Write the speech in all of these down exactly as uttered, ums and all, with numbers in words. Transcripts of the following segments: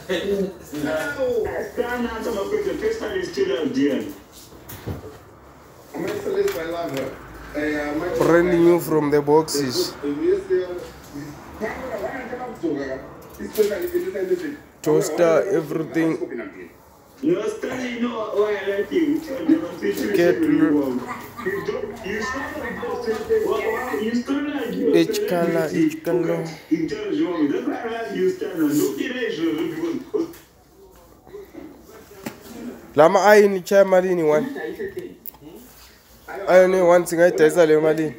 Sana sama kwenda pesa ni still out there. Brand new from the boxes. Toaster, everything. No, Stanley, you know why I like you. Get each color, each color. Lama ayini cha malini one. Ayini one thing I tell you malini.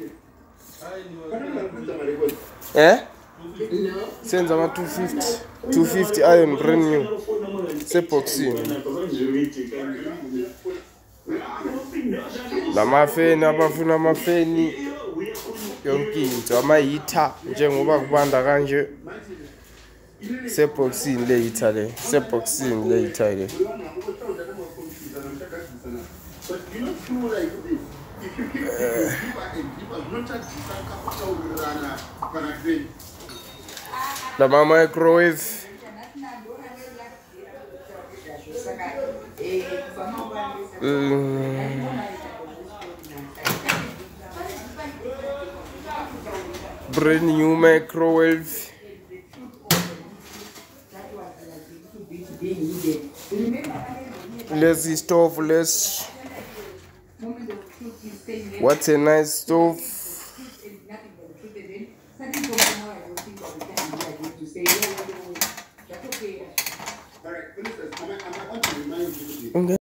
Eh? Sends about two fifty. two fifty iron brand new. Sepoxy. Lama feni abafuna amafeni yonke into ama-heater njengoba kubanda kanje. Sepoxy le heater le. Sepoxy le heater le. Lama microwave. Mm. Brand new microwave. Lazy stove, less. What's a nice stove? Okay.